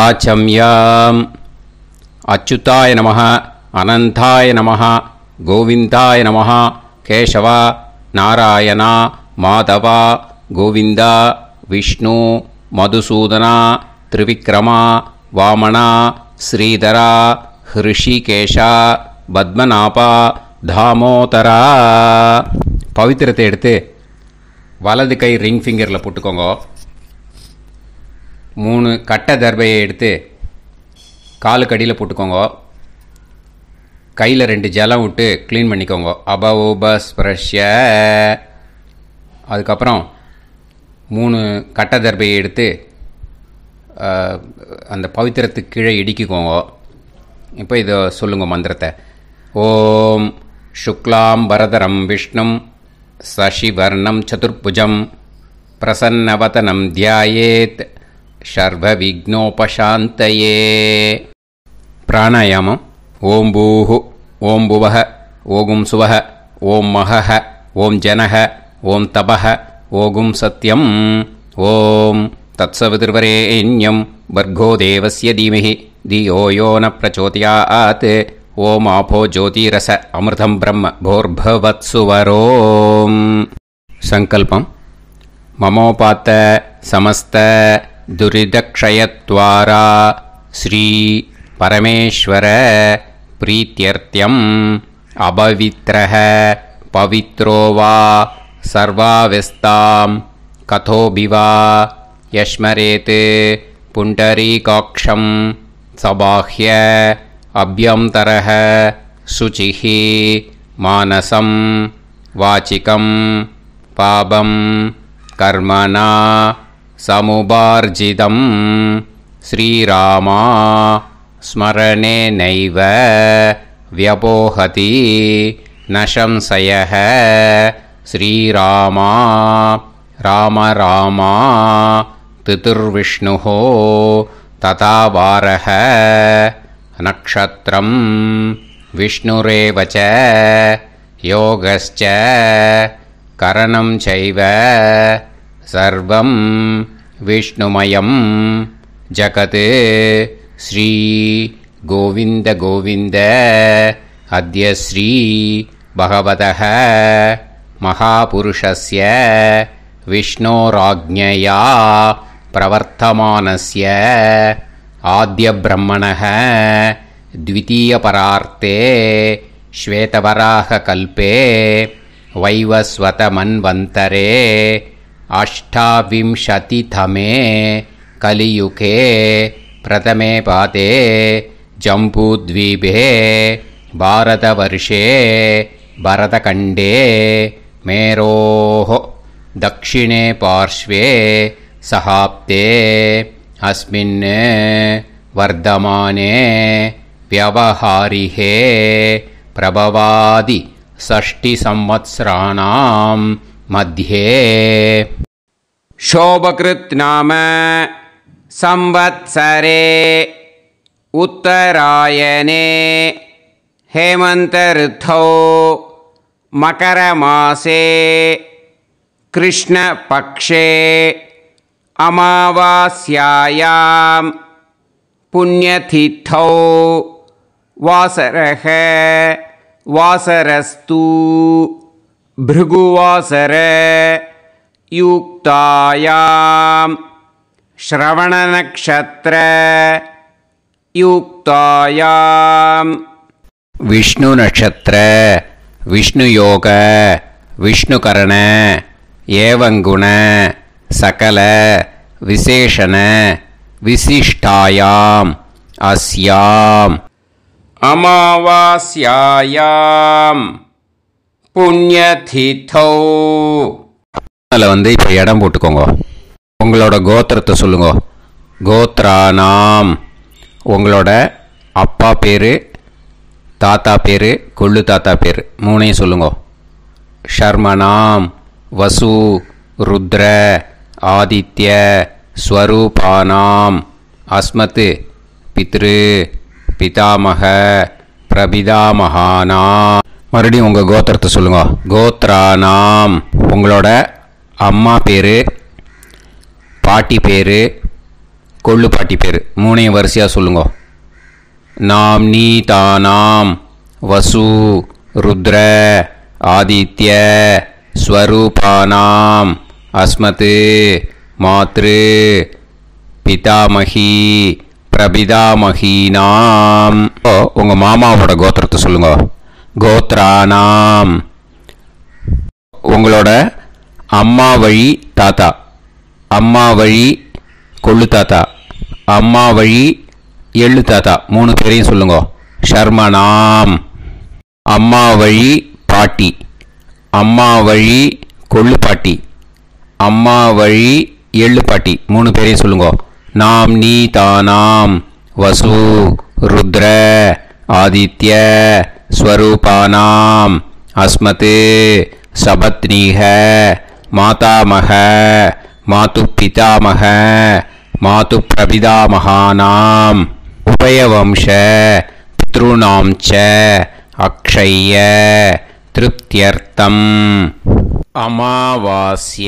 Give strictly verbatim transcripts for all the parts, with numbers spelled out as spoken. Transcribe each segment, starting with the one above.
ஆச்சம்யாம். அச்சுதாய நமஹ, அனந்தாய நமஹ, கோவிந்தாய நமஹ, கேசவா, நாராயணா, மாதவா, கோவிந்தா, விஷ்ணு, மதுசூதனா, திரிவிக்ரமா, வாமனா, ஸ்ரீதரா, ஹிருஷிகேஷா, பத்மநாபா, தாமோதரா. பவித்திரத்தை எடுத்து வலது கை ரிங் ஃபிங்கரில் போட்டுக்கோங்க. மூணு கட்டை தர்பையை எடுத்து காலுக்கு அடியில் போட்டுக்கோங்க. கையில் ரெண்டு ஜலம் விட்டு க்ளீன் பண்ணிக்கோங்க. அபவோபஸ்பிரஷ்ய. அதுக்கப்புறம் மூணு கட்டை தர்பையை எடுத்து அந்த பவித்திரத்துக்கு கீழே இடிக்கிக்கோங்க. இப்போ இதை சொல்லுங்க மந்திரத்தை. ஓம் சுக்லாம் வரதரம் விஷ்ணும் சசிவர்ணம் சதுர்புஜம் பிரசன்னவதனம் தியாயேத் சர்வ விக்னோபசாந்தயே. பிராணாயாமம். ஓம் பூஹு, ஓம் புவஹ, ஓகும் சுவஹ, ஓம் மஹஹ, ஓம் ஜனஹ, ஓம் தபஹ, ஓகும் சத்யம். ஓம் தத்சவிதுர்வரேண்யம் வர்கோ தேவஸ்ய தீமஹி தியோ யோ ந பிரச்சோதயாத். ஓம் ஆபோ ஜோதிரச அமிர்தம் பிரம்ம போர்பவத்சுவரோம். சங்கல்பம். மமோபாத்த சமஸ்த துரிதக்ஷயத்வாரா ஸ்ரீ பரமேஸ்வர பிரீத்யர்த்தியம் அபவித்ரஹ பவித்ரோ வா சர்வாவஸ்தாம் கதோபிவா யஸ்மரேத் புண்டரீகாக்ஷம் சபாஹ்ய அப்யந்தரஹ சுசிஹி மானசம் வாச்சிகம் பாபம் கர்மணா சமுபார்ஜிதம் ஸ்ரீராமா ஸ்மரணேனைவ வ்யபோஹதி நசம்சயஹ. ஸ்ரீராமா ராம ராமா திதிர்விஷ்ணுஹோ ததா வாரஹ. நக்ஷத்ரம் விஷ்ணுரேவச யோகஸ்ச கரணம் சைவ சர்வம் விஷ்ணுமயம் ஜகத். ஸ்ரீ கோவிந்த கோவிந்த அத்ய ஸ்ரீ பகவதः மகாபுருஷஸ்ய விஷ்ணோராஜ்ஞயா பிரவர்த்தமானஸ்ய ஆத்ய பிரம்மணः த்விதீயபரார்த்தே ஸ்வேதவராக கல்பே வைவஸ்வத மன்வந்தரே அஷ்டாவிம்சதிதமே கலியுகே பிரதமே பாதே ஜம்பூத்வீபே பாரதவர்ஷே பரதகண்டே மேரோः தக்ஷிணே பார்ஷ்வே சஹாப்தே அஸ்மின் வர்தமானே व्यवहारिहे प्रभवादि षष्टि संवत्सराणां मध्ये शोभकृत् नाम संवत्सरे उत्तरायणे हेमंत ऋतौ मकरमासे कृष्णपक्षे अमावास्यायां पुण्यतिथौ वासरः वासरस्तु भृगुवासर युक्तायां श्रवणनक्षत्र युक्तायां विष्णु नक्षत्र विष्णु योग विष्णुकरण एवं गुण सकल विशेषण विशिष्टायां अस्याम् अमावास्यायां पुण्यतिथौ. அதில் வந்து இப்போ இடம் போட்டுக்கோங்க. உங்களோட கோத்திரத்தை சொல்லுங்க. கோத்ரானாம் உங்களோட அப்பா பேர், தாத்தா பேர், கொள்ளு தாத்தா பேர் மூணையும் சொல்லுங்க. ஷர்மனாம் வசு ருத்ர ஆதித்ய ஸ்வரூபானாம் அஸ்மத் பித்ரு பிதாமக பிரபிதாமகானாம். மறுபடியும் உங்கள் கோத்திரத்தை சொல்லுங்க. கோத்ரானாம் உங்களோட அம்மா பேர், பாட்டி பேர், கொள்ளு பாட்டி பேர். மூணையும் வரிசையாக சொல்லுங்க. நாம் நீ தானாம் வசு ருத்ர ஆதித்ய ஸ்வரூபானாம் அஸ்மத் மாத்ரு பிதாமகி பிரபிதாமகீனாம். உங்கள் மாமாவோட கோத்திரத்தை சொல்லுங்க. கோத்ரானாம். உங்களோட அம்மா வழி தாத்தா, அம்மா வழி கொள்ளு தாத்தா, அம்மா வழி எள்ளு தாத்தா, மூணு பேரையும் சொல்லுங்க. ஷர்மனாம். அம்மா வழி பாட்டி, அம்மா வழி கொள்ளு பாட்டி, அம்மா வழி எள்ளு பாட்டி, மூணு பேரையும் சொல்லுங்க. நாம் நீ தானாம் வசு ருத்ர ஆதித்ய ஸ்வரூபானாம் அஸ்மத் சபத்னீஹ மாதாமக மாது பிதாமக மாது பிரபிதாமகானாம் உபயவம்ச பித்ருணாம் ச அக்ஷய திருப்தியர்த்தம் அமாவாஸ்ய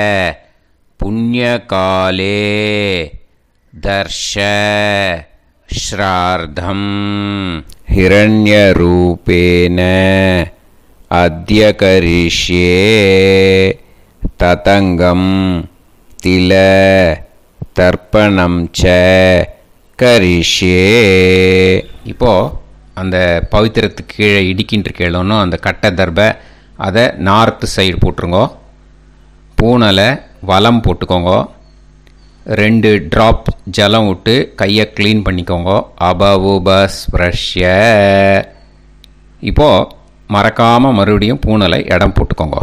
புண்ணியகாலே தர்ஷ ஸ்ரார்த்தம் ஹிரண்யரூபேன அத்ய கரிஷ்யே ததங்கம் தில தர்ப்பணம் ச கரிஷ்யே. இப்போது அந்த பவித்திரத்துக்கு கீழே இடிக்கின்ற கேளோன்னு அந்த கட்டை தர்பை அதை நார்த்து சைடு போட்டுருங்கோ. பூனலை வலம் போட்டுக்கோங்க. ரெண்டு ட்ராப் ஜலம் விட்டு கையை க்ளீன் பண்ணிக்கோங்க. அபவுபஸ் ப்ரஷ்ய. இப்போது மறக்காமல் மறுபடியும் பூனலை இடம் போட்டுக்கோங்க.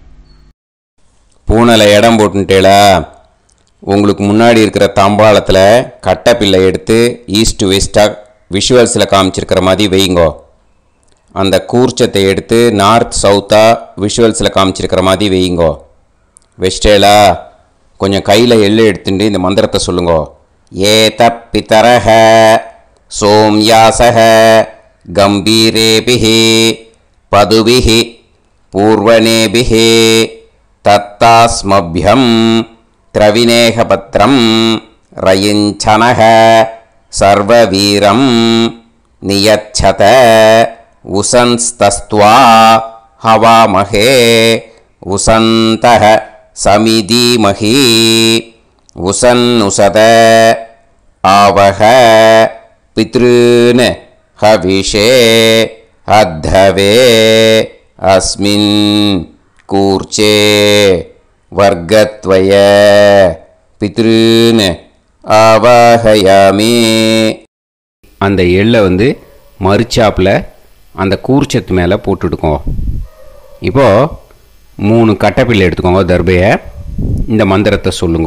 பூனலை இடம் போட்டுட்டேளா, உங்களுக்கு முன்னாடி இருக்கிற தாம்பாளத்தில் கட்டை பிள்ளை எடுத்து ஈஸ்ட் வெஸ்டாக விஷுவல்ஸில் காமிச்சிருக்கிற மாதிரி வைங்கோ. அந்த கூர்ச்சத்தை எடுத்து நார்த் சவுத்தாக விஷுவல்ஸில் காமிச்சிருக்கிற மாதிரி வைங்கோ. வெஸ்டேலா கொஞ்சம் கையில் எள்ளு எடுத்துட்டு இந்த மந்திரத்தை சொல்லுங்கோ. ஏத பிதரஹ சோம்யாசஹ கம்பீரேபிஹி பதுபிஹி பூர்வனேபிஹி தத்தாஸ்மப்யம் திரவிநேகபத்ரம் ரயிஞ்சனஹ சர்வவீரம் நியச்சத உசன்ஸ்தஸ்த்வா ஹவாமஹே உசந்தஹ சமிதீமஹி உசன்னுசத ஆவஹ பித்ருன் ஹவிஷே அத்தவே அஸ்மின் கூர்ச்சே வர்க்கத்வய பித்ருன் ஆவாஹயாமி. அந்த எள்ளை வந்து மறுச்சாப்பில் அந்த கூர்ச்சத்து மேலே போட்டுடுக்கோங்க. இப்போது மூணு கட்டைப்பிள்ளை எடுத்துக்கோங்க. தர்பையை இந்த மந்திரத்தை சொல்லுங்க.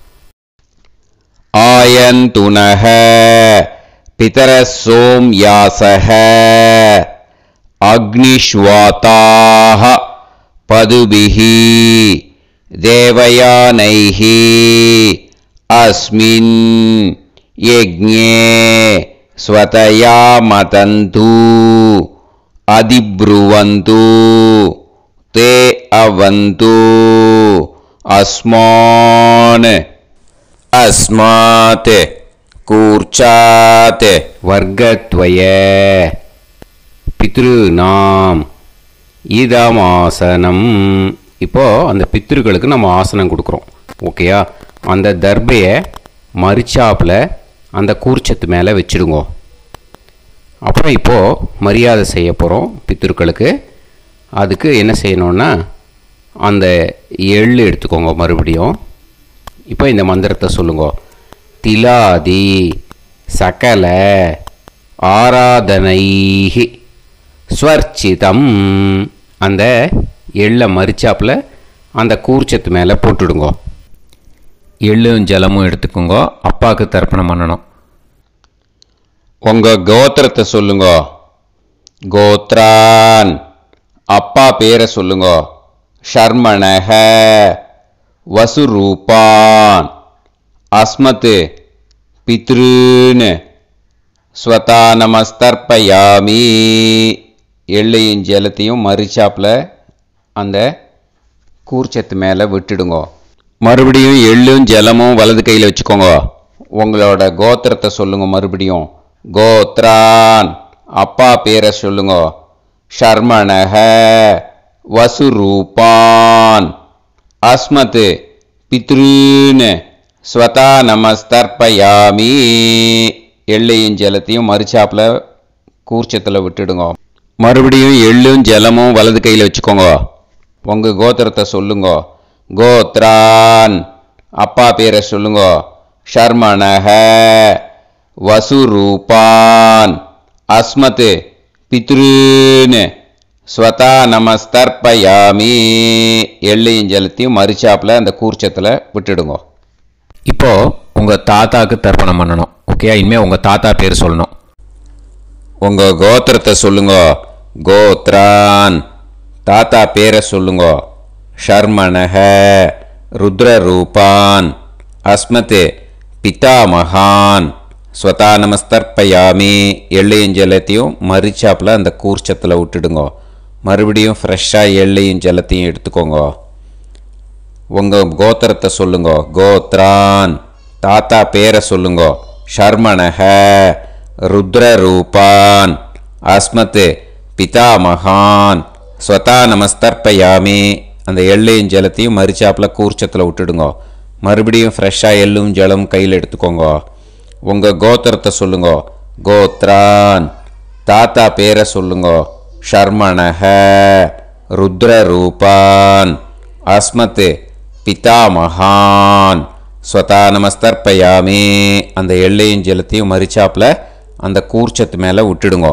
ஆயந்துனஹ பிதர சோம்யாசஹ அக்னிஷ்வாதாஹ பதுபிஹி தேவயானைஹி அஸ்மின் யஜ்ஞே ஸ்வதயா மதந்து அதிப்ருவந்து தே அவது அஸ்மான் அஸ்மாத் கூர்ச்சாத் வர்க்கத்வய பித்ருநாம் இதமாசனம். இப்போது அந்த பித்ருக்களுக்கு நம்ம ஆசனம் கொடுக்குறோம். ஓகேயா? அந்த தர்பையை மரிச்சாப்பில் அந்த கூர்ச்சத்து மேலே வச்சுடுங்க. அப்புறம் இப்போது மரியாதை செய்ய போகிறோம் பித்ருக்களுக்கு. அதுக்கு என்ன செய்யணுன்னா அந்த எள்ளு எடுத்துக்கோங்க. மறுபடியும் இப்போ இந்த மந்திரத்தை சொல்லுங்க. திலாதி சகல ஆராதனைஹி ஸ்வர்ச்சிதம். அந்த எள்ளை மரிச்சாப்பில் அந்த கூர்ச்சத்து மேலே போட்டுடுங்க. எள்ளும் ஜலமும் எடுத்துக்கோங்க. அப்பாவுக்கு தர்ப்பணம் பண்ணணும். உங்கள் கோத்திரத்தை சொல்லுங்க. கோத்ரான். அப்பா பேரை சொல்லுங்க. ஷர்மணஹ வசுரூபான் அஸ்மத் பித்ருன் ஸ்வதா நமஸ்தர்ப்பயாமி. எள்ளையும் ஜலத்தையும் மரிச்சாப்பில் அந்த கூர்ச்சத்து மேலே விட்டுடுங்க. மறுபடியும் எள்ளும் ஜலமும் வலது கையில் வச்சுக்கோங்க. உங்களோட கோத்திரத்தை சொல்லுங்க. மறுபடியும் கோத்ரான். அப்பா பேரை சொல்லுங்க. ஷர்மணஹ வசுரூபான் அஸ்மத் பித்ருன்னு ஸ்வதா நமஸ்தர்ப்பயாமி. எள்ளையும் ஜலத்தையும் மறுச்சாப்பில் கூர்ச்சத்தில் விட்டுடுங்க. மறுபடியும் எள்ளும் ஜலமும் வலது கையில் வச்சுக்கோங்க. உங்கள் கோத்திரத்தை சொல்லுங்க. கோத்ரான். அப்பா பேரை சொல்லுங்க. ஷர்மணஹ வசுரூபான் அஸ்மத் பித்ருன்னு ஸ்வதா நமஸ்தர்ப்பயாமி. எள்ளையும் ஜலத்தையும் மறுச்சாப்பில் அந்த கூர்ச்சத்தில் விட்டுடுங்க. இப்போது உங்கள் தாத்தாவுக்கு தர்ப்பணம் பண்ணணும். ஓகே, இனிமேல் உங்கள் தாத்தா பேர் சொல்லணும். உங்கள் கோத்திரத்தை சொல்லுங்க. கோத்ரான். தாத்தா பேரை சொல்லுங்க. ஷர்மணஹ ருத்ரரூபான் அஸ்மத் பிதாமகான் ஸ்வதா நமஸ்தர்ப்பயாமி. எள்ளையும் ஜலத்தையும் மறுச்சாப்பில் அந்த கூர்ச்சத்தில் விட்டுடுங்க. மறுபடியும் ஃப்ரெஷ்ஷாக எள்ளையும் ஜலத்தையும் எடுத்துக்கோங்க. உங்கள் கோத்திரத்தை சொல்லுங்க. கோத்ரான். தாத்தா பேரை சொல்லுங்க. ஷர்மணஹ ருத்ரரூபான் அஸ்மத் பிதாமகான் ஸ்வதா நமஸ்தர்ப்பயாமி. அந்த எள்ளையும் ஜலத்தையும் மறுச்சாப்பில் கூர்ச்சத்தில் விட்டுடுங்க. மறுபடியும் ஃப்ரெஷ்ஷாக எள்ளும் ஜலம் கையில் எடுத்துக்கோங்க. உங்கள் கோத்திரத்தை சொல்லுங்க. கோத்ரான். தாத்தா பேரை சொல்லுங்க. ஷர்மணஹ ருத்ரரூபான் அஸ்மத் பிதாமகான் ஸ்வதா நமஸ்தர்ப்பயாமி. அந்த எள்ளையும் ஜலத்தையும் மறுச்சாப்பில் அந்த கூர்ச்சத்து மேலே விட்டுடுங்க.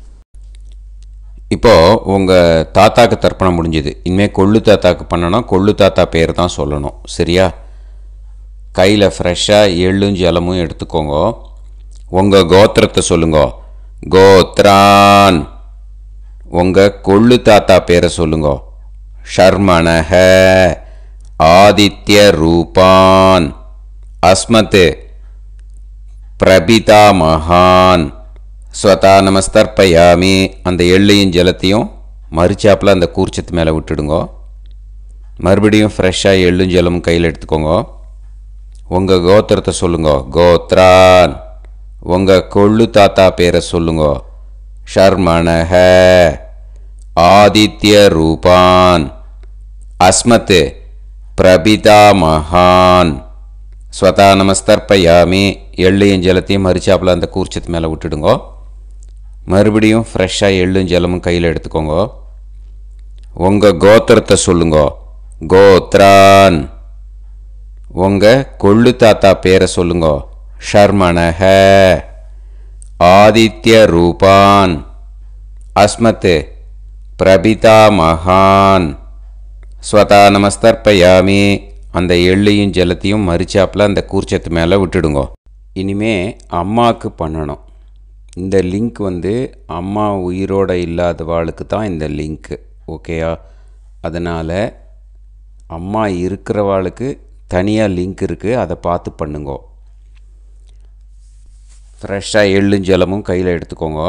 இப்போது உங்கள் தாத்தாக்கு தர்ப்பணம் முடிஞ்சுது. இனிமேல் கொள்ளு தாத்தாக்கு பண்ணணும். கொள்ளு தாத்தா பேர் தான் சொல்லணும். சரியா? கையில் ஃப்ரெஷ்ஷாக எள்ளும் ஜலமும் எடுத்துக்கோங்க. உங்கள் கோத்திரத்தை சொல்லுங்க. கோத்ரான். உங்கள் கொள்ளு தாத்தா பேரை சொல்லுங்க. ஷர்மணஹ ஆதித்ய ரூபான் அஸ்மத் பிரபிதாமகான் ஸ்வதா நமஸ்தர்ப்பயாமி. அந்த எள்ளையும் ஜலத்தையும் மறுச்சாப்பில் அந்த கூர்ச்சத்து மேலே விட்டுடுங்க. மறுபடியும் ஃப்ரெஷ்ஷாக எள்ளும் ஜலமும் கையில் எடுத்துக்கோங்க. உங்கள் கோத்திரத்தை சொல்லுங்க. கோத்ரான். உங்கள் கொள்ளு தாத்தா பேரை சொல்லுங்க. ஷர்மணஹ ஆதித்ய ரூபான் அஸ்மத் பிரபிதாமகான் ஸ்வதா நமஸ்தர்ப்பயாமி. எள்ளையும் ஜலத்தையும் மறுச்சாப்பில் அந்த கூர்ச்சத்து மேலே விட்டுடுங்க. மறுபடியும் ஃப்ரெஷ்ஷாக எள்ளும் ஜலமும் கையில் எடுத்துக்கோங்க. உங்கள் கோத்திரத்தை சொல்லுங்க. கோத்ரான். உங்கள் கொள்ளு தாத்தா பேரை சொல்லுங்க. ஷர்மணஹ ஆதித்ய ரூபான் அஸ்மத் பிரபிதாமகான் ஸ்வதா நமஸ்தர்ப்பயாமி. அந்த எள்ளையும் ஜலத்தையும் மறுச்சாப்பில் அந்த கூர்ச்சத்து மேலே விட்டுடுங்க. இனிமே அம்மாவுக்கு பண்ணணும். இந்த லிங்க் வந்து அம்மா உயிரோடு இல்லாதவாளுக்கு தான் இந்த லிங்க்கு. ஓகேயா? அதனால் அம்மா இருக்கிறவாளுக்கு தனியாக லிங்க் இருக்குது. அதை பார்த்து பண்ணுங்க. ஃப்ரெஷ்ஷாக எள்ளும் ஜலமும் கையில் எடுத்துக்கோங்க.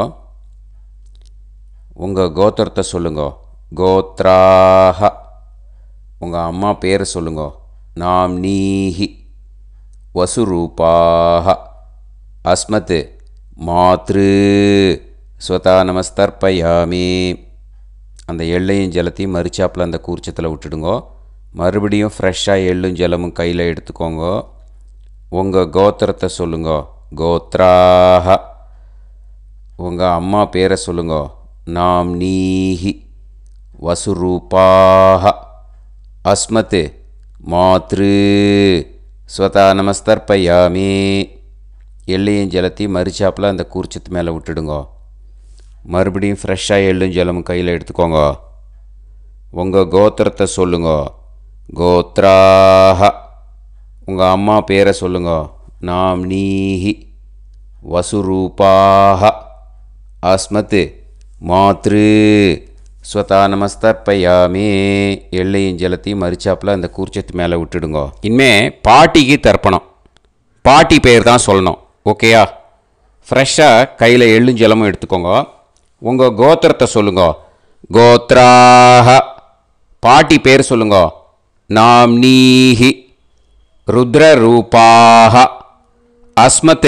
உங்கள் கோத்திரத்தை சொல்லுங்க. கோத்ராஹ. உங்கள் அம்மா பேரை சொல்லுங்க. நாம்னீஹி வசுரூபாஹ அஸ்மத் மாத்ரு ஸ்வதா நமஸ்தர்ப்பயாமி. அந்த எள்ளையும் ஜலத்தையும் மறுச்சாப்பில் அந்த கூர்ச்சத்தில் விட்டுடுங்க. மறுபடியும் ஃப்ரெஷ்ஷாக எள்ளும் ஜலமும் கையில் எடுத்துக்கோங்க. உங்கள் கோத்திரத்தை சொல்லுங்க. கோத்ராஹ. உங்கள் அம்மா பேரை சொல்லுங்க. நாம்னீஹி வசுரூபாஹ அஸ்மத் மாத்ரு ஸ்வதா நமஸ்தர்ப்பயாமி. எள்ளையும் ஜலத்தையும் மறுச்சாப்பில் அந்த கூர்ச்சத்து மேலே விட்டுடுங்க. மறுபடியும் ஃப்ரெஷ்ஷாக எள்ளும் ஜலமும் கையில் எடுத்துக்கோங்க. உங்கள் கோத்திரத்தை சொல்லுங்க. கோத்ராஹ. உங்கள் அம்மா பேரை சொல்லுங்க. நாம்னீஹி வசுரூபாஹ அஸ்மத் மாத்ரு ஸ்வதா நமஸ்தர்ப்பயாமி. எள்ளையும் ஜலத்தையும் மறுச்சாப்பில் அந்த கூர்ச்சத்து மேலே விட்டுடுங்க. இனிமே பாட்டிக்கு தர்ப்பணம். பாட்டி பேர் தான் சொல்லணும். ஓகேயா? ஃப்ரெஷ்ஷாக கையில் எள்ளும் ஜலமும் எடுத்துக்கோங்க. உங்கள் கோத்திரத்தை சொல்லுங்க. கோத்ராஹ. பாட்டி பேர் சொல்லுங்க. நாம்னீஹி ருத்ரரூபாஹ அஸ்மத்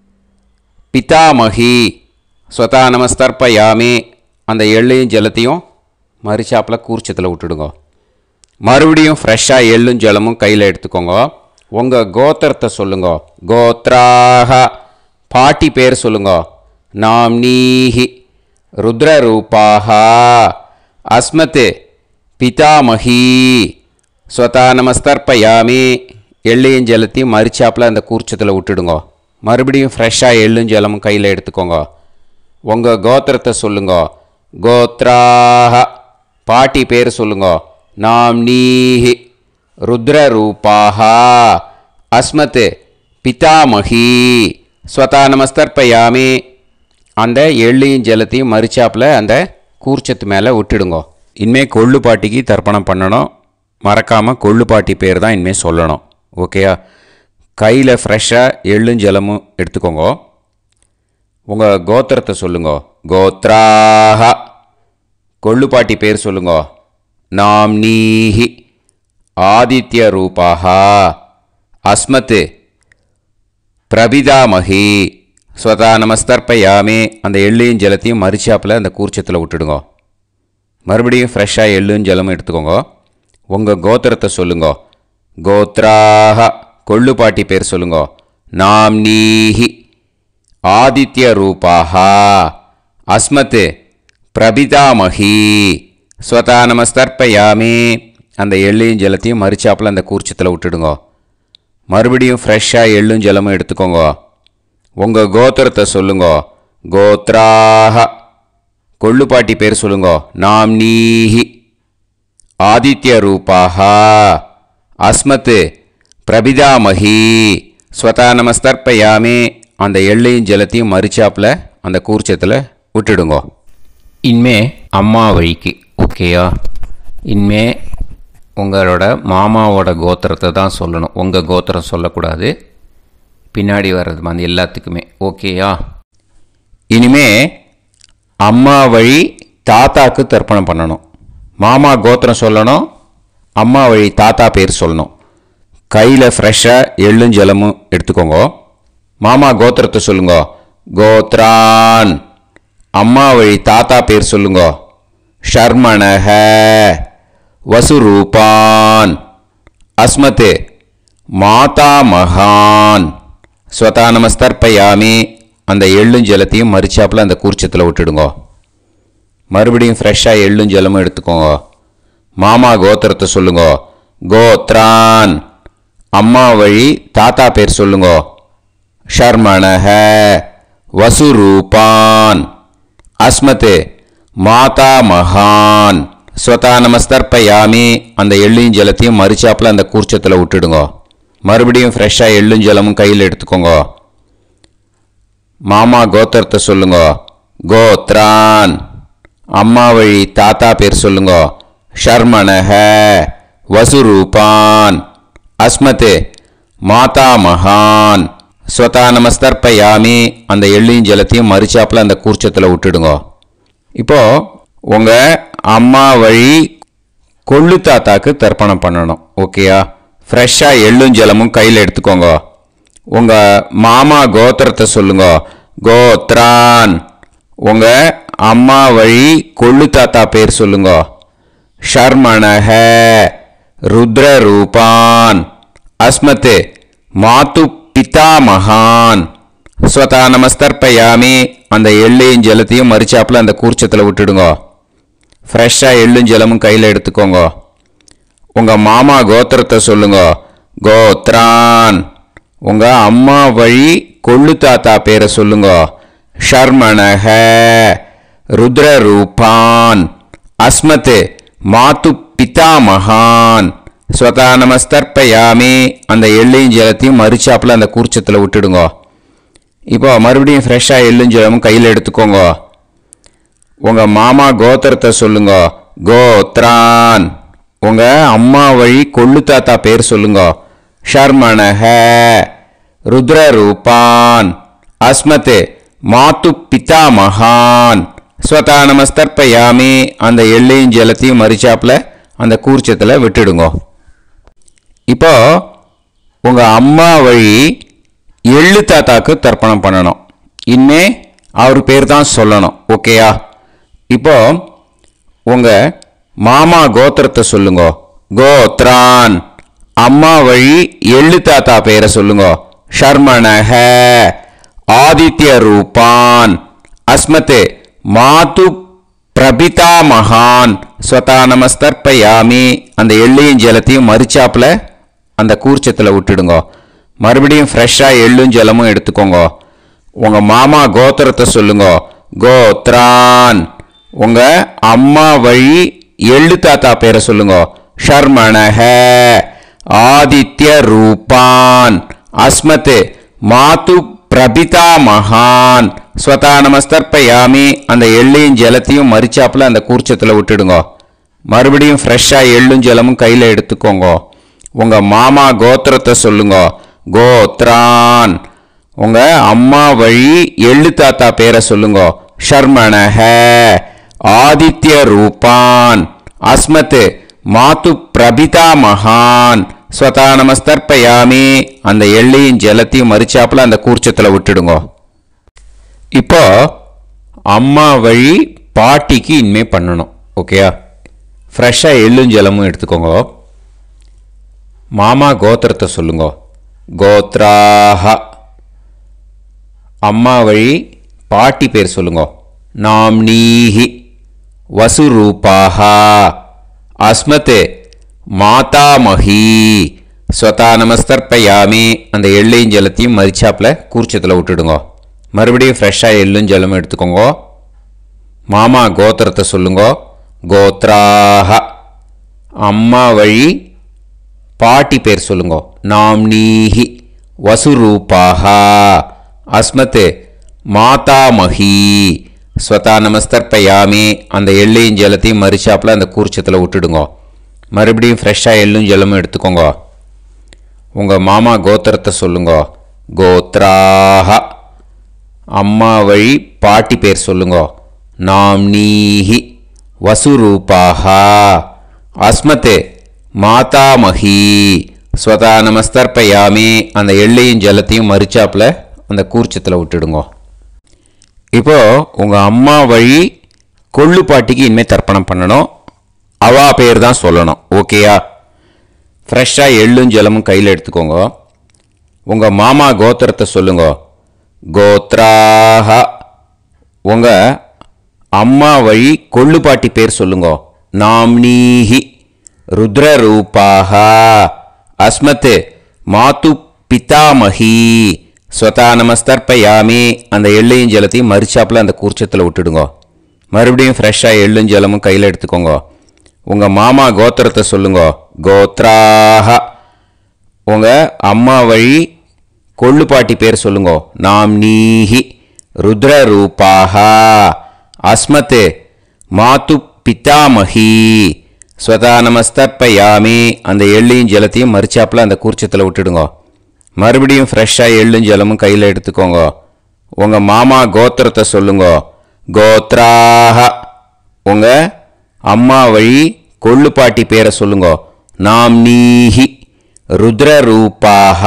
பிதாமகி ஸ்வதா நமஸ்தர்ப்பயாமி. அந்த எள்ளையும் ஜலத்தையும் மறுச்சாப்பில் கூர்ச்சத்தில் விட்டுடுங்க. மறுபடியும் ஃப்ரெஷ்ஷாக எள்ளும் ஜலமும் கையில் எடுத்துக்கோங்க. உங்கள் கோத்திரத்தை சொல்லுங்க. கோத்ராக பாட்டி பேர் சொல்லுங்க. நாம்னீஹி ருத்ரரூபாக அஸ்மத் பிதாமகி ஸ்வதா நமஸ்தர்ப்பயாமி. எள்ளையும் ஜலத்தையும் மறுச்சாப்பில் அந்த கூர்ச்சத்தில் விட்டுடுங்க. மறுபடியும் ஃப்ரெஷ்ஷாக எள்ளும் ஜலமும் கையில் எடுத்துக்கோங்க. உங்கள் கோத்திரத்தை சொல்லுங்க. கோத்ராக பாட்டி பேர் சொல்லுங்க. நாம்னீஹி ருத்ரரூபாக அஸ்மத் பிதாமகி ஸ்வதா நமஸ்தர்ப்பயாமி. அந்த எள்ளையும் ஜலத்தையும் மறுச்சாப்பில் அந்த கூர்ச்சத்து மேலே விட்டுடுங்க. இனிமேல் கொள்ளு பாட்டிக்கு தர்ப்பணம் பண்ணணும். மறக்காமல் கொள்ளு பாட்டி பேர் தான் இனிமேல் சொல்லணும். ஓகேயா? கையில் ஃப்ரெஷ்ஷாக எள்ளும் ஜலமும் எடுத்துக்கோங்க. உங்கள் கோத்திரத்தை சொல்லுங்க. கோத்ராக கொள்ளு பாட்டி பேர் சொல்லுங்க. நாம்னீஹி ஆதித்ய ரூபாக அஸ்மத் பிரபிதாமகி ஸ்வதா நமஸ்தர்ப்பயாமி. அந்த எள்ளையும் ஜலத்தையும் மறுச்சாப்பில் அந்த கூர்ச்சத்தில் விட்டுடுங்க. மறுபடியும் ஃப்ரெஷ்ஷாக எள்ளும் ஜலமும் எடுத்துக்கோங்க. உங்கள் கோத்திரத்தை சொல்லுங்க. கோத்ராக கொள்ளு பாட்டி பேர் சொல்லுங்க. நாம்னீஹி ஆதித்ய ரூபாக அஸ்மத் பிரபிதாமகி ஸ்வதா நமஸ்தர்ப்பயாமி. அந்த எள்ளையும் ஜலத்தையும் மறுச்சாப்பில் அந்த கூர்ச்சத்தில் விட்டுடுங்க. மறுபடியும் ஃப்ரெஷ்ஷாக எள்ளும் ஜலமும் எடுத்துக்கோங்க. உங்கள் கோத்திரத்தை சொல்லுங்க. கோத்ராக கொள்ளு பாட்டி பேர் சொல்லுங்க. நாம்னீஹி ஆதித்ய ரூபாக அஸ்மத் பிரபிதாமகி ஸ்வதா நமஸ்தர்ப்பயாமி. அந்த எள்ளையும் ஜலத்தையும் மறுச்சாப்பில் அந்த கூர்ச்சத்தில் விட்டுடுங்க. இனிமே அம்மா வழிக்கு. ஓகேயா? இனிமே உங்களோட மாமாவோட கோத்திரத்தை தான் சொல்லணும். உங்கள் கோத்திரம் சொல்லக்கூடாது. பின்னாடி வர்றது வந்து எல்லாத்துக்குமே. ஓகேயா? இனிமே அம்மா வழி தாத்தாக்கு தர்ப்பணம் பண்ணணும். மாமா கோத்திரம் சொல்லணும். அம்மா வழி தாத்தா பேர் சொல்லணும். கையில் ஃப்ரெஷ்ஷாக எள்ளும் ஜலமும் எடுத்துக்கோங்க. மாமா கோத்திரத்தை சொல்லுங்க. கோத்ரான். அம்மா வழி தாத்தா பேர் சொல்லுங்க. ஷர்மணஹ வசுரூபான் அஸ்மத் மாதா மகான் ஸ்வதா நமஸ்தர்ப்பயாமி. அந்த எள்ளும் ஜலத்தையும் மறுச்சாப்பில் அந்த கூர்ச்சத்தில் விட்டுடுங்க. மறுபடியும் ஃப்ரெஷ்ஷாக எள்ளும் ஜலமும் எடுத்துக்கோங்க. மாமா கோத்திரத்தை சொல்லுங்க. கோத்ரான். அம்மா வழி தாத்தா பேர் சொல்லுங்க. ஷர்மணஹ வசுரூபான் அஸ்மத் மாதா மகான் ஸ்வதா நமஸ்தர்ப்பயாமி. அந்த எள்ளையும் ஜலத்தையும் மறுச்சாப்பில் அந்த கூர்ச்சத்தில் விட்டுடுங்க. மறுபடியும் ஃப்ரெஷ்ஷாக எள்ளும் ஜலமும் கையில் எடுத்துக்கோங்க. மாமா கோத்திரத்தை சொல்லுங்க. கோத்ரான். அம்மா வழி தாத்தா பேர் சொல்லுங்க. ஷர்மணஹ வசுரூபான் அஸ்மத் மாதா மகான் ஸ்வதா நமஸ்தர்ப்பயாமி. அந்த எள்ளையும் ஜலத்தையும் மறுச்சாப்பில் அந்த கூர்ச்சத்தில் விட்டுடுங்க. இப்போது உங்கள் அம்மா வழி கொள்ளு தாத்தாக்கு தர்ப்பணம் பண்ணணும். ஓகேயா? ஃப்ரெஷ்ஷாக எள்ளும் ஜலமும் கையில் எடுத்துக்கோங்க. உங்கள் மாமா கோத்திரத்தை சொல்லுங்க. கோத்ரான். உங்கள் அம்மா வழி கொள்ளு தாத்தா பேர் சொல்லுங்க. ஷர்மணஹ ருத்ரரூபான் அஸ்மத் மாது பிதாமகான் ஸ்வதா நமஸ்தர்ப்பயாமி. அந்த எள்ளையும் ஜலத்தையும் மறுச்சாப்பில் அந்த கூர்ச்சத்தில் விட்டுடுங்க. ஃப்ரெஷ்ஷாக எள்ளும் ஜலமும் கையில் எடுத்துக்கோங்க. உங்கள் மாமா கோத்திரத்தை சொல்லுங்க. கோத்ரான். உங்கள் அம்மா வழி கொள்ளு தாத்தா பேரை சொல்லுங்க. ஷர்மணஹ ருத்ரரூபான் அஸ்மத் மாது பிதாமகான் ஸ்வதா நமஸ்தர்ப்பயாமி. அந்த எள்ளையும் ஜலத்தையும் மறுச்சாப்பில் அந்த கூர்ச்சத்தில் விட்டுடுங்க. இப்போ மறுபடியும் ஃப்ரெஷ்ஷாக எள்ளும் ஜலமும் கையில் எடுத்துக்கோங்க. உங்கள் மாமா கோத்திரத்தை சொல்லுங்க. கோத்ரான். உங்கள் அம்மா வழி கொள்ளு தாத்தா பேர் சொல்லுங்க. ஷர்மணஹ ருத்ரரூபான் அஸ்மத் மாது பிதாமகான் ஸ்வதா நமஸ்தர்ப்பயாமி. அந்த எள்ளையும் ஜலத்தையும் மறுச்சாப்பில் அந்த கூர்ச்சத்தில் விட்டுடுங்க. இப்போ உங்கள் அம்மா வழி எள்ளு தாத்தாக்கு தர்ப்பணம் பண்ணணும். இனிமே அவர் பேர் தான் சொல்லணும். ஓகேயா? இப்போ உங்கள் மாமா கோத்திரத்தை சொல்லுங்க. கோத்ரான். அம்மா வழி எள்ளு தாத்தா பேரை சொல்லுங்க. ஷர்மணஹ. ஆதித்ய ரூபான். அஸ்மத்தே மாது பிரபிதா மகான் ஸ்வதா நமஸ்தர்ப்பயாமி. அந்த எள்ளையும் ஜலத்தையும் மறிச்சாப்பில் அந்த கூர்ச்சத்தில் விட்டுடுங்க. மறுபடியும் ஃப்ரெஷ்ஷாக எள்ளும் ஜலமும் எடுத்துக்கோங்க. உங்கள் மாமா கோத்திரத்தை சொல்லுங்க. கோத்ரான். உங்கள் அம்மா வழி எள்ளு தாத்தா பேரை சொல்லுங்க. ஷர்மணஹ. ஆதித்ய ரூபான். அஸ்மத் மாது பிரபிதா மகான் ஸ்வதா நமஸ்தர்ப்பயாமி. அந்த எள்ளையும் ஜலத்தையும் மறிச்சாப்பில் அந்த கூர்ச்சத்தில் விட்டுடுங்க. மறுபடியும் ஃப்ரெஷ்ஷாக எள்ளும் ஜலமும் கையில் எடுத்துக்கோங்க. உங்கள் மாமா கோத்திரத்தை சொல்லுங்க. கோத்ரான். உங்கள் அம்மா வழி எள்ளு தாத்தா பேரை சொல்லுங்க. ஷர்மணஹ. ஆதித்ய ரூபான். அஸ்மத் மாது பிரபிதா மகான் ஸ்வதா நமஸ்தர்ப்பயாமி. அந்த எள்ளையும் ஜலத்தையும் மறிச்சாப்பில் அந்த கூர்ச்சத்தில் விட்டுடுங்க. இப்போ அம்மா வழி பாட்டிக்கு இனிமே பண்ணணும். ஓகேயா? ஃப்ரெஷ்ஷாக எள்ளும் ஜலமும் எடுத்துக்கோங்க. மாமா கோத்திரத்தை சொல்லுங்க. கோத்ராஹ. அம்மா வழி பாட்டி பேர் சொல்லுங்க. நாம்னீஹி. வசுரூபாஹ. அஸ்மத் மாதாமஹி ஸ்வதா நமஸ்தர்ப்பயாமி. அந்த எள்ளையும் ஜலத்தையும் மறிச்சாப்பில் கூர்ச்சத்தில் விட்டுடுங்க. மறுபடியும் ஃப்ரெஷ்ஷாக எள்ளும் ஜலமும் எடுத்துக்கோங்க. மாமா கோத்திரத்தை சொல்லுங்க. கோத்ராஹ. அம்மா வழி பாட்டி பேர் சொல்லுங்க. நாம்னீஹி. வசுரூபாஹ. அஸ்மத் மாதாமஹி ஸ்வதா நமஸ்தர்ப்பயாமி. அந்த எள்ளையும் ஜலத்தையும் மறிச்சாப்பில் அந்த கூர்ச்சத்தில் விட்டுடுங்க. மறுபடியும் ஃப்ரெஷ்ஷாக எள்ளும் ஜலமும் எடுத்துக்கோங்க. உங்கள் மாமா கோத்திரத்தை சொல்லுங்க. கோத்ராஹ. அம்மா வழி பாட்டி பேர் சொல்லுங்க. நாம்னீஹி. வசுரூபாஹ. அஸ்மத் மாதாமஹி ஸ்வதா நமஸ்தர்ப்பயாமி. அந்த எள்ளையும் ஜலத்தையும் மறிச்சாப்பில் அந்த கூர்ச்சத்தில் விட்டுடுங்க. இப்போது உங்கள் அம்மா வழி கொள்ளு பாட்டிக்கு இனிமேல் தர்ப்பணம் பண்ணணும். அவா பேர் தான் சொல்லணும். ஓகேயா? ஃப்ரெஷ்ஷாக எள்ளும் ஜலமும் கையில் எடுத்துக்கோங்க. உங்கள் மாமா கோத்திரத்தை சொல்லுங்க. கோத்ராஹ. உங்கள் அம்மா வழி கொள்ளு பாட்டி பேர் சொல்லுங்க. நாம்னீஹி. ருத்ரரூபாஹ. அஸ்மத் மாது பிதாமஹி ஸ்வதா நமஸ்தர்ப்பயாமி. அந்த எள்ளையும் ஜலத்தையும் மறிச்சாப்பில் அந்த கூர்ச்சத்தில் விட்டுடுங்க. மறுபடியும் ஃப்ரெஷ்ஷாக எள்ளும் ஜலமும் கையில் எடுத்துக்கோங்க. உங்கள் மாமா கோத்திரத்தை சொல்லுங்க. கோத்ராஹ. உங்கள் அம்மா வழி கொள்ளு பாட்டி பேர் சொல்லுங்க. நாம்னீஹி. ருத்ரரூபாஹ. அஸ்மத் மாது பிதாமஹி ஸ்வதா நமஸ்தர்ப்பயாமி. அந்த எள்ளையும் ஜலத்தையும் மறிச்சாப்பில் அந்த கூர்ச்சத்தில் விட்டுடுங்க. மறுபடியும் ஃப்ரெஷ்ஷாக எள்ளும் ஜலமும் கையில் எடுத்துக்கோங்க. உங்கள் மாமா கோத்திரத்தை சொல்லுங்க. கோத்ராஹ. உங்கள் அம்மா வழி கொள்ளு பாட்டி பேரை சொல்லுங்க. நாம்னீஹி. ருத்ரரூபாஹ.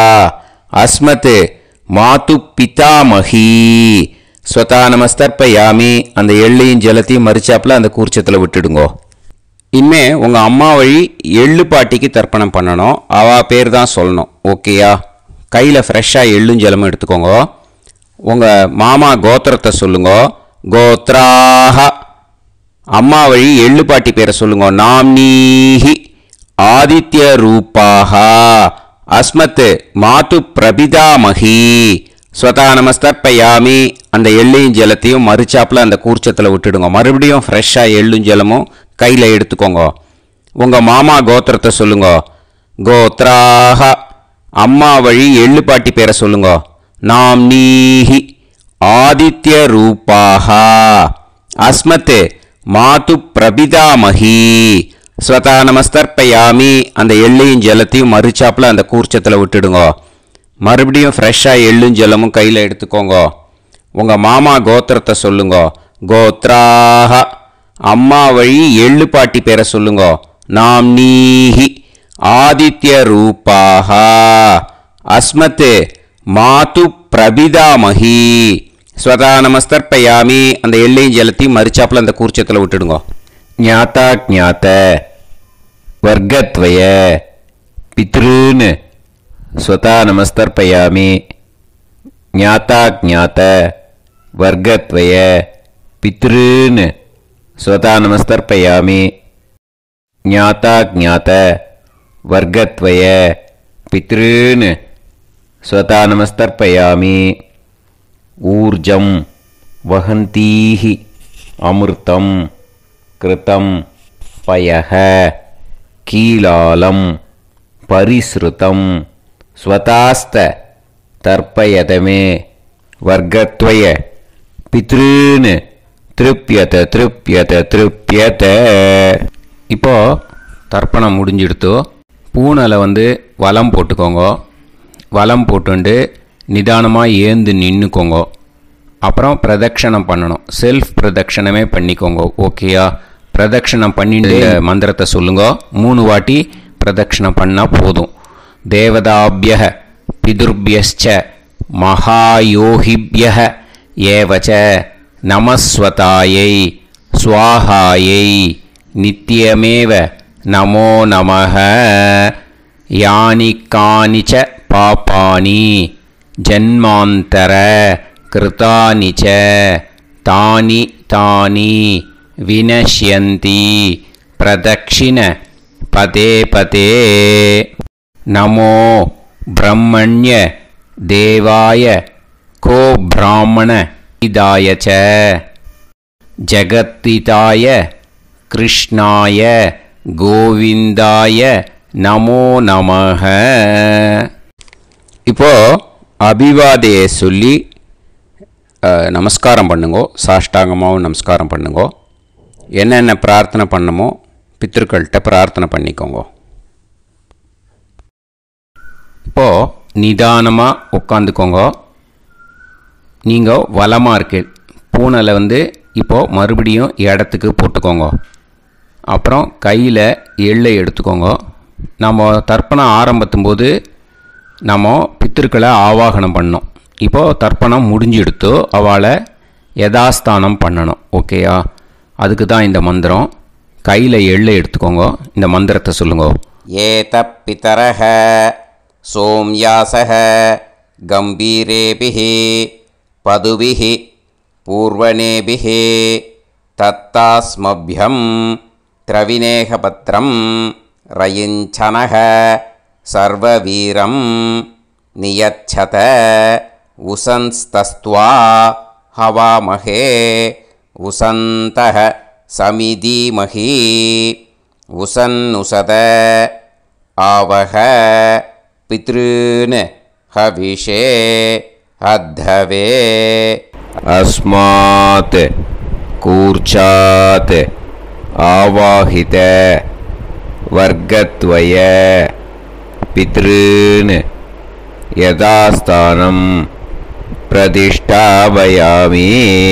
அஸ்மத் மாது பிதாமஹி ஸ்வதா நமஸ்தர்ப்பயாமி. அந்த எள்ளையும் ஜலத்தையும் மறிச்சாப்பில் அந்த கூர்ச்சத்தில் விட்டுடுங்க. இனிமே உங்கள் அம்மா வழி எள்ளு பாட்டிக்கு தர்ப்பணம் பண்ணணும். அவா பேர் தான் சொல்லணும். ஓகேயா? கையில் ஃப்ரெஷ்ஷாக எள்ளும் ஜலமும் எடுத்துக்கோங்க. உங்கள் மாமா கோத்திரத்தை சொல்லுங்க. கோத்ராஹ. அம்மா வழி எள்ளு பாட்டி பேரை சொல்லுங்க. நாம்னீஹி. ஆதித்ய ரூபாஹ. அஸ்மத் மாது பிரபிதாமஹி ஸ்வதா நமஸ்தர்ப்பயாமி. அந்த எள்ளையும் ஜலத்தையும் மறிச்சாப்பில் அந்த கூர்ச்சத்தில் விட்டுடுங்க. மறுபடியும் ஃப்ரெஷ்ஷாக எள்ளும் ஜலமும் கையில் எடுத்துக்கோங்க. உங்கள் மாமா கோத்திரத்தை சொல்லுங்க. கோத்ராஹ. அம்மா வழி எள்ளு பாட்டி பேரை சொல்லுங்க. நாம்னீஹி. ஆதித்ய ரூபாஹ. அஸ்மத் மாது பிரபிதாமஹி ஸ்வதா நமஸ்தர்ப்பயாமி. அந்த எள்ளையும் ஜலத்தையும் மறிச்சாப்பில் அந்த கூர்ச்சத்தில் விட்டுடுங்க. மறுபடியும் ஃப்ரெஷ்ஷாக எள்ளும் ஜலமும் கையில் எடுத்துக்கோங்க. உங்கள் மாமா கோத்திரத்தை சொல்லுங்க. கோத்ராஹ. அம்மா வழி எள்ளு பாட்டி பேரை சொல்லுங்க. நாம்னீஹி. ஆதித்ய ரூபாஹ. அஸ்மத் மாது பிரபிதாமகி. ஸ்வதா நமஸ்தர்ப்பயாமி. அந்த எள்ளையும் ஜலத்தையும் மறிச்சாப்புல அந்த கூர்ச்சத்தில் விட்டுடுங்க. ஞாதா ஞாத வர்க்கத்வய பித்ருன்னு ஸ்வதா நமஸ்தர்ப்பயாமி. ஞாதா ஞாத வர்க்கத்வய பித்ருன்னு ஸ்வதா நமஸ்தர்ப்பயாமி. ஞாதா ஞாத வர்க்கத்வய பித்ருன்னு ஸ்வதா நமஸ்தர்ப்பயாமி. ஊர்ஜம் வஹந்தீஹி அமிர்தம் கிருதம் பயஹ கீலாலம் பரிஸ்ருதம் ஸ்வதாஸ்த தர்ப்பயதமே வர்க்கத்வய பித்ருன்னு திருப்யத திருப்யத திருப்யத. இப்போ தர்ப்பணம் முடிஞ்சிடுத்தோ பூனலை வந்து வலம் போட்டுக்கோங்க. வலம் போட்டுண்டு நிதானமாக ஏந்து நின்றுக்கோங்க. அப்புறம் பிரதட்சணம் பண்ணணும். செல்ஃப் பிரதட்சணமே பண்ணிக்கோங்க. ஓகேயா? பிரதட்சணம் பண்ணிட்டு மந்திரத்தை சொல்லுங்க. மூணு வாட்டி பிரதட்சணம் பண்ணால் போதும். தேவதாபிய பிதுர்பியஸ்ச மகாயோகிபிய ஏவச்ச நமஸ்வதாயை ஸ்வாஹாயை நித்யமேவ நமோ நமஹ. யானி கானிச்ச பாபானி ஜன்மாந்தர கிருதானிச்ச தானி தானி வினஷ்யந்தி பிரதக்ஷிண பதே பதே. நமோ பிரம்மண்ய தேவாய கோ பிராமண இதாய ச ஜகத்திதாய கிருஷ்ணாய கோவிந்தாய நமோ நமஹ. இப்போ அபிவாதையை சொல்லி நமஸ்காரம் பண்ணுங்கோ. சாஷ்டாங்கமாகவும் நமஸ்காரம் பண்ணுங்கோ. என்னென்ன பிரார்த்தனை பண்ணமோ பித்ருக்கள்கிட்ட பிரார்த்தனை பண்ணிக்கோங்க. இப்போது நிதானமாக உட்காந்துக்கோங்க. நீங்கள் வலமாக இருக்கு பூனலை வந்து இப்போது மறுபடியும் இடத்துக்கு போட்டுக்கோங்க. அப்புறம் கையில் எள்ளை எடுத்துக்கோங்க. நம்ம தர்ப்பணம் ஆரம்பத்தும் போது நம்ம பித்திருக்களை ஆவாகனம் பண்ணோம். இப்போது தர்ப்பணம் முடிஞ்செடுத்து அவளை யதாஸ்தானம் பண்ணணும். ஓகேயா? அதுக்கு தான் இந்த மந்திரம். கையில் எள்ளை எடுத்துக்கோங்க. இந்த மந்திரத்தை சொல்லுங்க. ஏத பிதரஹ சோம்யாசஹ கம்பீரேபிஹி பதுபிஹி பூர்வணேபிஹி தத்தாஸ்மப்யம் திரவிநேகபத்ரம் ரயிஞ்சனஹ சர்வவீரம் நியச்சத உசன்ஸ்தஸ்த்வா ஹவாமஹே உசந்தஹ சமிதீமஹி உசன்னுசத ஆவஹ பித்ருன் ஹவிஷே அத்தவே. அஸ்மாத் கூர்ச்சாத் ஆவாஹித வர்க்கத்வய பித்ருன் யதாஸ்தானம் பிரதிஷ்டாபயாமி.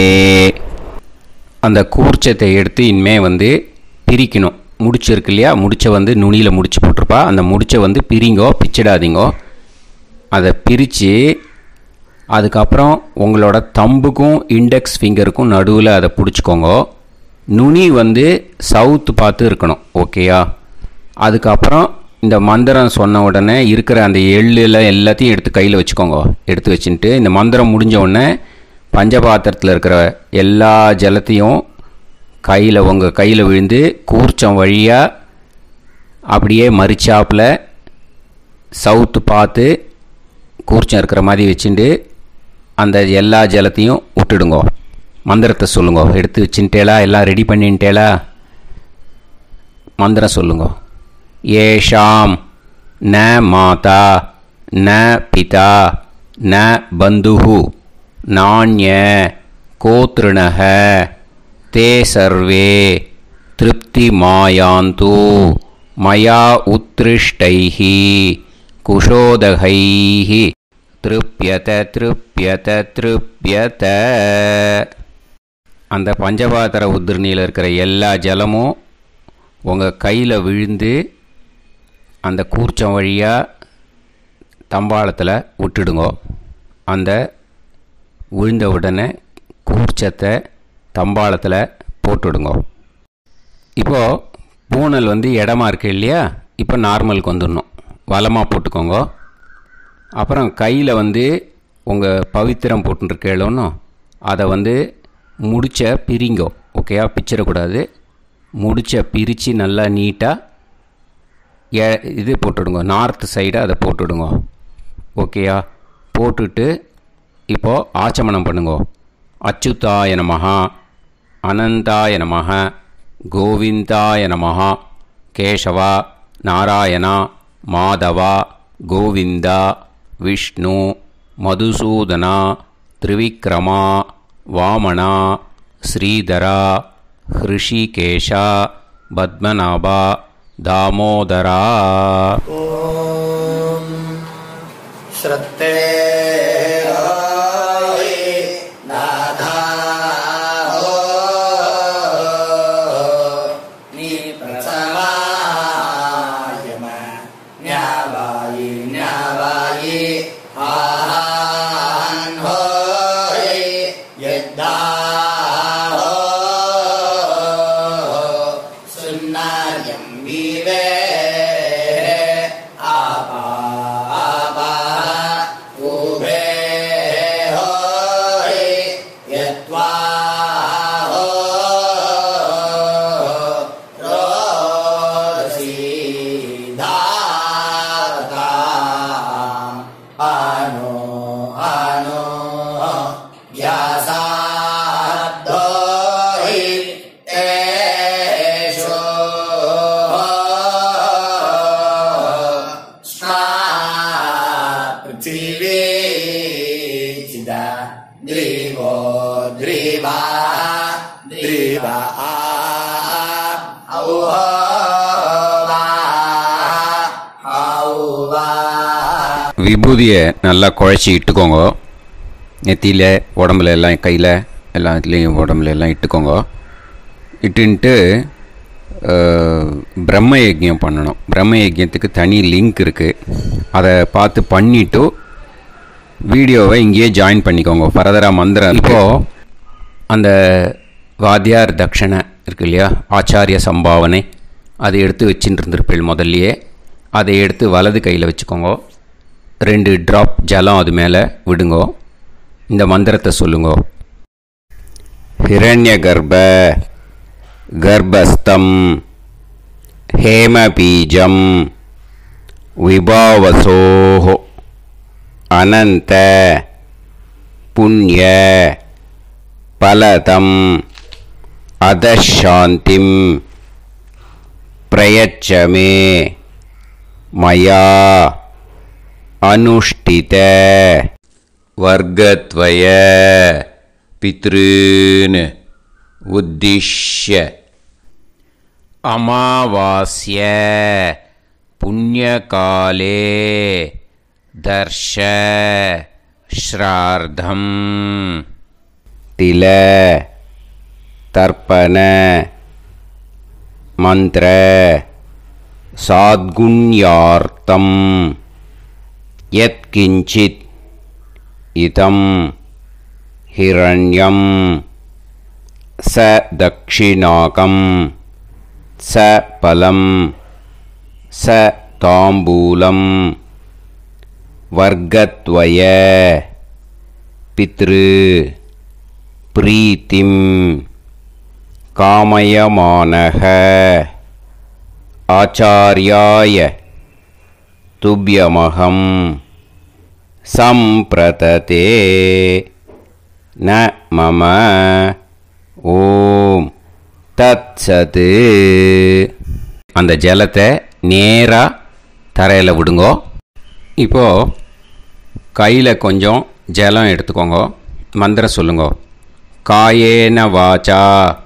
அந்த கூர்ச்சத்தை எடுத்து இனிமே வந்து பிரிக்கணும். முடிச்சிருக்கு இல்லையா? முடிச்சை வந்து நுனியில் முடிச்சு போட்டிருப்பா. அந்த முடிச்சை வந்து பிரிங்கோ, பிச்சிடாதீங்கோ. அதை பிரித்து அதுக்கப்புறம் உங்களோட தம்புக்கும் இண்டெக்ஸ் ஃபிங்கருக்கும் நடுவில் அதை பிடிச்சிக்கோங்க. நுனி வந்து சவுத்து பார்த்து இருக்கணும். ஓகேயா? அதுக்கப்புறம் இந்த மந்திரம் சொன்ன உடனே இருக்கிற அந்த எள்ளில் எல்லாத்தையும் எடுத்து கையில் வச்சுக்கோங்க. எடுத்து வச்சுட்டு இந்த மந்திரம் முடிஞ்ச உடனே பஞ்சபாத்திரத்தில் இருக்கிற எல்லா ஜலத்தையும் கையில் உங்கள் கையில் விழுந்து கூர்ச்சம் வழியாக அப்படியே மறிச்சாப்பில் சவுத்து பார்த்து கூர்ச்சம் இருக்கிற மாதிரி வச்சுட்டு அந்த எல்லா ஜலத்தையும் விட்டுடுங்க. மந்திரத்தை சொல்லுங்க. எடுத்து வச்சுட்டேலா? எல்லாம் ரெடி பண்ணிட்டேலா? மந்திரம் சொல்லுங்க. ஏஷாம் ந மாதா ந பிதா ந பந்துஹு நாண்ய கோத்ருணஹ தே சர்வே திருப்தி மாயாந்து மயா உத்ருஷ்டைஹி குஷோதகைஹி திருப்யத திருப்யத திருப்யத. அந்த பஞ்சபாத்திர உதிர்ணியில் இருக்கிற எல்லா ஜலமும் உங்கள் கையில் விழுந்து அந்த கூர்ச்சம் வழியாக தம்பாளத்தில் விட்டுடுங்கோ. அந்த விழுந்த உடனே கூர்ச்சத்தை தம்பாளத்தில் போட்டுவிடுங்க. இப்போது பூனல் வந்து இடமா இருக்கு இல்லையா, இப்போ நார்மலுக்கு வந்துடணும். வலமாக போட்டுக்கோங்க. அப்புறம் கையில் வந்து உங்கள் பவித்திரம் போட்டுருக்கேளோன்னு அதை வந்து முடிச்ச பிரிங்கோ. ஓகேயா, பிச்சிடக்கூடாது. முடிச்ச பிரித்து நல்லா நீட்டாக ஏ இது போட்டுவிடுங்க. நார்த்து சைடு அதை போட்டுவிடுங்க. ஓகேயா, போட்டுட்டு இப்போது ஆச்சமனம் பண்ணுங்க. அச்சுதாய நமஹ, அனந்தாய நமஹ, கோவிந்தாய நமஹ, கேசவா, நாராயணா, மாதவா, கோவிந்தா, விஷ்ணு, மதுசூதனா, திரிவிக்ரமா, வாமனா, ஸ்ரீதரா, ஹிருஷிகேஷா, பத்மநாபா, தாமோதரா. ஓம் ஸ்ரத்தே விபூதியை நல்லா குழச்சி இட்டுக்கோங்க. நெத்தியில், உடம்புல எல்லாம், கையில் எல்லாத்துலேயும் உடம்புல எல்லாம் இட்டுக்கோங்க. இட்டுன்ட்டு பிரம்ம யஜ்யம் பண்ணணும். பிரம்ம யஜ்யத்துக்கு தனி லிங்க் இருக்குது. அதை பார்த்து பண்ணிவிட்டு வீடியோவை இங்கேயே ஜாயின் பண்ணிக்கோங்க. ஃபர்தராக மந்திரம். இப்போது அந்த வாத்தியார் தட்சணை இருக்கு இல்லையா, ஆச்சாரிய சம்பாவனை, அதை எடுத்து வச்சுட்டு இருந்திருப்பேள் முதல்லையே. அதை எடுத்து வலது கையில் வச்சுக்கோங்க. ரெண்டு ட்ராப் ஜலம் அது மேலே விடுங்கோ. இந்த மந்திரத்தை சொல்லுங்கோ. ஹிரண்ய கர்ப்ப கர்ப்பஸ்தம் ஹேமபீஜம் விபாவசோஹோ அனந்த புண்ணிய பலதம் அதசாந்திம் பிரயச்சமே மயா அனுஷ்டித வர்க்கத்வய பித்ருன் உத்திஷ்ய அமாவாஸ்ய புண்ணியகாலே தர்ஷ ஸ்ரார்த்தம் தில தர்ப்பண மந்திர சாத்குண்யார்த்தம் யத்கிஞ்சித் இதம் ஹிரண்யம் ச தக்ஷிணாகம் ச பலம் ச தாம்பூலம் வர்க்கத்வய பித்ரு பிரீத்திம் காமயமானஹ ஆச்சார்யாய துப்யமகம் சம்பிரததே ந மம ஓம் தத்சத். அந்த ஜலத்தை நேராக தரையில் விடுங்கோ. இப்போது கையில் கொஞ்சம் ஜலம் எடுத்துக்கோங்க. மந்திரம் சொல்லுங்க. காயேன வாச்சா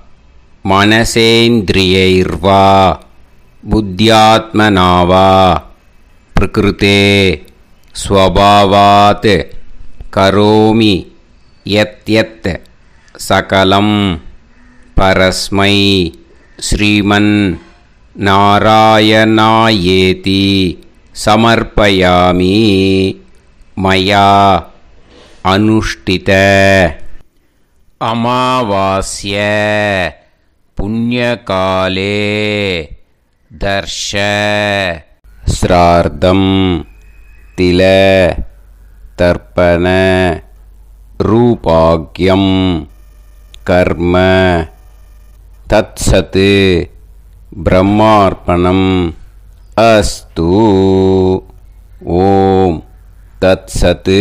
மனசேந்திரியைர்வா புத்தியாத்மனாவா பிரகிருதே ஸ்வபாவாத் கரோமி யத் யத் சகலம் பரஸ்மை ஸ்ரீமன் நாராயணாயேதி சமர்ப்பயாமி மயா அனுஷ்டித அமாவாஸ்ய புண்ணியகாலே தர்ஷ ஸ்ரார்த்தம் தில தர்ப்பண ரூபாக்யம் கர்ம தத்சத் பிரம்மார்ப்பணம் அஸ்து. ஓம் தத்சத்.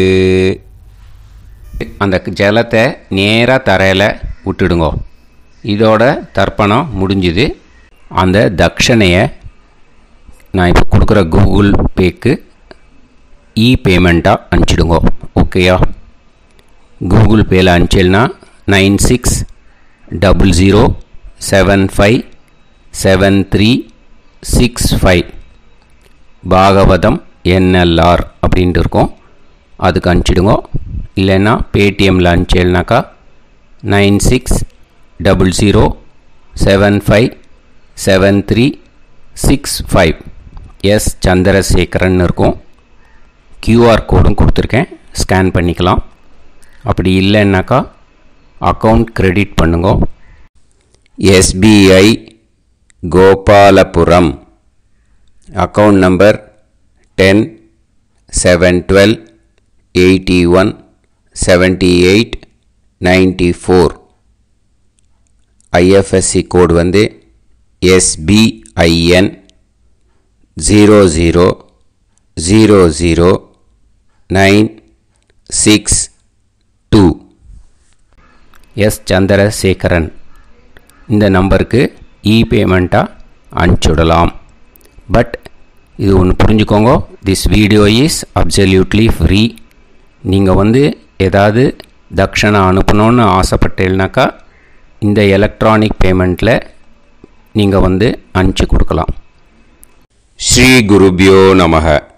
அந்த ஜலத்தை நேராக தரையில் விட்டுடுங்கோ. இதோட தர்ப்பணம் முடிஞ்சுது. அந்த தட்சணையை நான் இப்போ கொடுக்குற கூகுள் பேக்கு இ பேமெண்ட்டாக அனுப்பிச்சிடுங்கோ. ஓகேயா? கூகுள் பேயில் அனுப்பிச்சில்னா nine six double zero seven five seven three six five Bhagavatam NLR அப்படின்ட்டு இருக்கும். அதுக்கு அனுப்பிச்சிடுங்கோ. இல்லைன்னா பேடிஎம்மில் அனுப்பிச்சில்னாக்கா nine six double zero seven five seven three six five S Chandrasekaran இருக்கும். கியூஆர் கோடும் கொடுத்துருக்கேன், ஸ்கேன் பண்ணிக்கலாம். அப்படி இல்லைன்னாக்கா அக்கௌண்ட் கிரெடிட் பண்ணுங்க. SBI Gopalapuram account number ten seven twelve eighty one seventy eight ninety four. IFSC code வந்து SBIN zero zero zero zero nine six two. S Chandrasekaran இந்த நம்பருக்கு இ பேமெண்ட்டாக அனுப்பிச்சுடலாம். பட் இது ஒன்று புரிஞ்சுக்கோங்க, this video is absolutely free. நீங்கள் வந்து ஏதாவது தட்சணை அனுப்பணுன்னு ஆசைப்பட்டேன்னாக்கா இந்த எலக்ட்ரானிக் பேமெண்ட்டில் நீங்கள் வந்து அனுப்பிச்சி கொடுக்கலாம். ஸ்ரீ குருபியோ நமஹ.